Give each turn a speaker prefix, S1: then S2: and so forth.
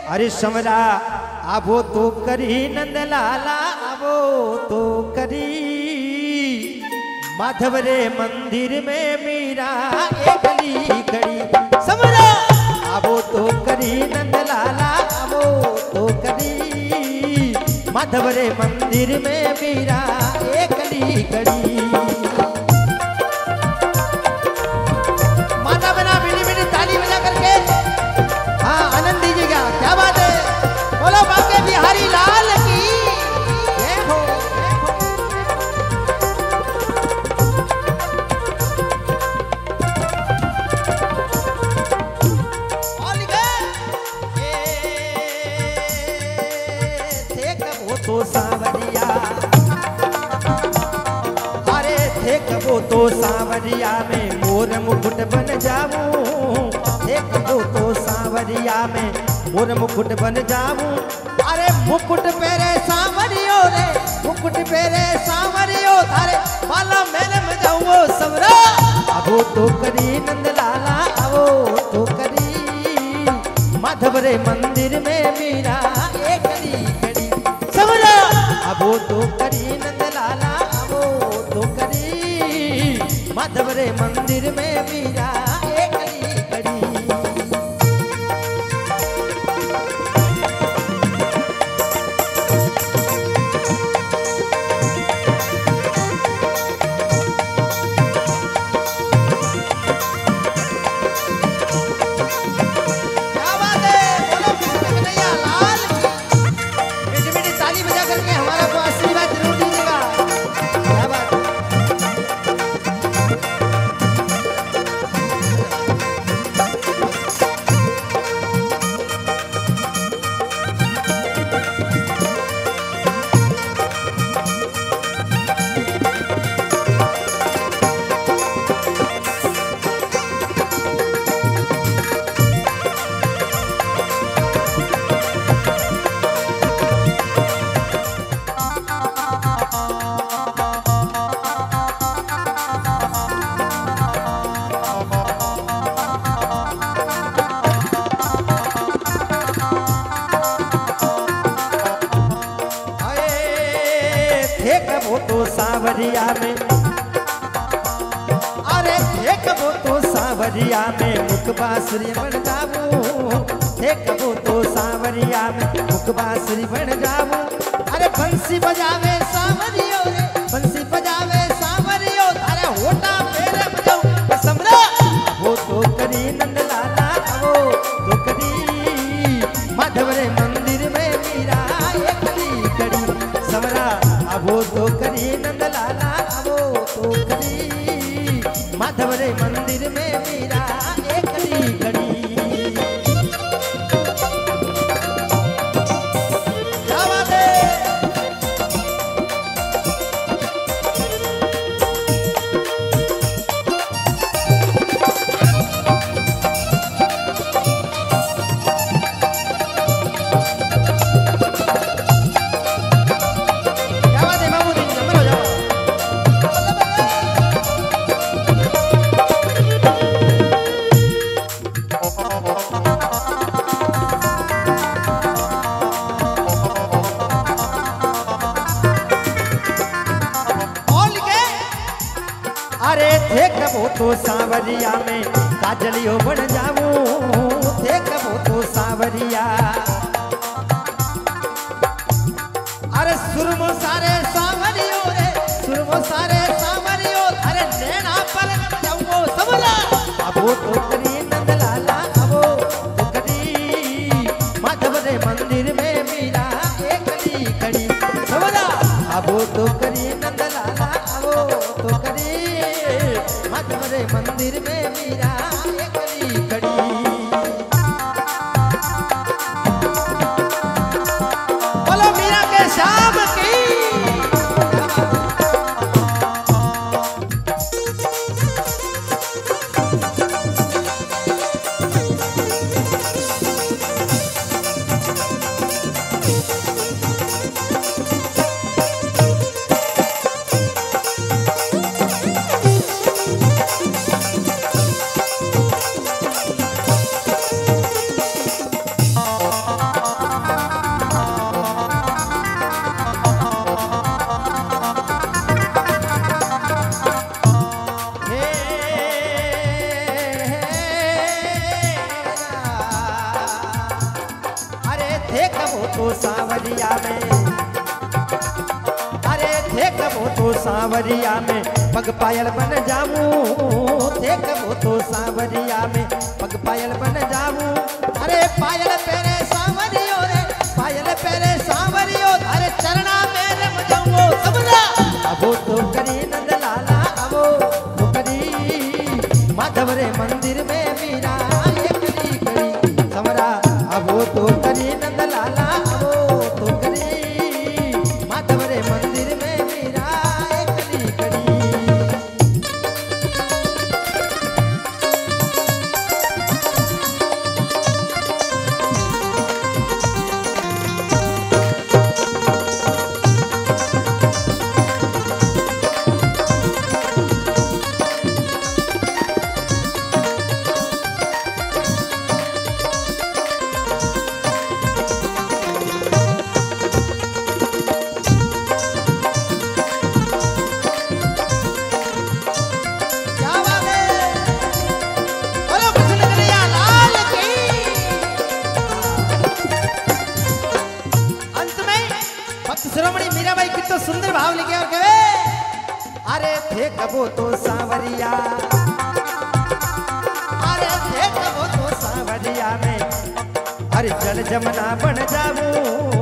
S1: अरे समरा आबो तो करी नंदलाला आबो तो करी माधव रे मंदिर में मीरा एक गली खड़ी। समरा आबो तो करी नंदलाला आबो तो करी माधव रे मंदिर में मीरा एक गली खड़ी। माता बना मिली मिली ताली बजा करके हाँ आनंद दीजिएगा। क्या बात है, बोलो बांके बिहारी लाल की जय हो। और थे कबो तो सांवरिया, अरे थे कबो तो सांवरिया में मोर मुकुट बन जाऊं। थे कबो तो सांवरिया में मोर मुकुट बन जाऊं। अरे मुकुट पेरे सांवरियो रे मुकुट पेरे सांवरियो थारे बाला मैंने बजाऊं समरा। अबो तो करी नंदलाला अबो तो करी माधव रे मंदिर में मीरा एक गली खड़ी। समरा अबो तो करी नंदलाला अबो तो करी माधव रे मंदिर में मीरा एक गली खड़ी। तो सांवरिया में अरे एक वो तो सांवरिया में मुख बांसुरी बन जाऊं। एक वो तो सांवरिया में मुख बांसुरी बन जाऊं। अरे बंसी बजावे सांवरियो रे बंसी बजावे सांवरियो अरे होटा मेरे बजाऊं समरा। वो तो करी नंदलाला वो तो करी माधव रे मंदिर में मीरा एक गली खड़ी। समरा वो तो करी नंदलाला वो तो करी माधव रे मंदिर में मीरा एक गली खड़ी। क्या बात है, अरे थे कबो तो सांवरिया में काजलियो बन जाऊं। थे कबो तो सांवरिया अरे सुरमो सारे सांवरियो रे सुरमो सारे सांवरियो अरे नैना पर जाऊं सबला। अबो तो करी नंदलाला अबो तो करी माधव रे मंदिर में मीरा एक गली खड़ी। सबला अबो तो करी नंदलाला अबो तो करी माधव रे मंदिर में मीरा एक गली खड़ी। बोलो मीरा के शाम की। तो सांवरिया में, अरे थे कबो तो सांवरिया में पग पायल बन जाऊं, थे कबो तो सांवरिया में पग पायल बन जाऊं। अरे पायल पेरे सांवरियो रे, पायल पेरे सांवरियो, अरे चरणा में रम जाऊं समझा। अबो तो करी नंद लाला, अबो तो करी माधव रे मंदिर में मीरा एकली करी समरा। अबो तो करी नंद लाला, अबो तो करी माधव रे मंदिर में मीरा एकली करी। शिरोमणि मीराबाई कितना सुंदर भाव लिखे और कहे, अरे थे कबो तो सांवरिया, अरे थे कबो तो सांवरिया में, अरे जल जमुना बन जाऊं,